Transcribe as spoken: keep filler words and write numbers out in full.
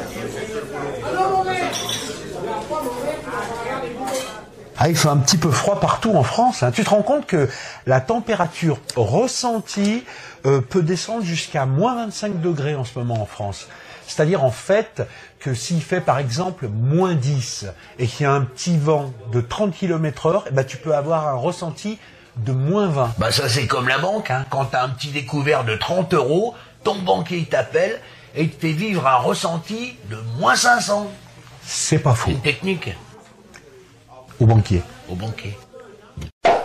Ah, il fait un petit peu froid partout en France, hein. Tu te rends compte que la température ressentie euh, peut descendre jusqu'à moins vingt-cinq degrés en ce moment en France. C'est-à-dire en fait que s'il fait par exemple moins dix et qu'il y a un petit vent de trente kilomètres heure, eh ben, tu peux avoir un ressenti de moins vingt. Bah ça c'est comme la banque, hein. Quand t'as un petit découvert de trente euros, ton banquier il t'appelle et il te fait vivre un ressenti de moins cinq cents. C'est pas faux. C'est une technique. Au banquier. Au banquier.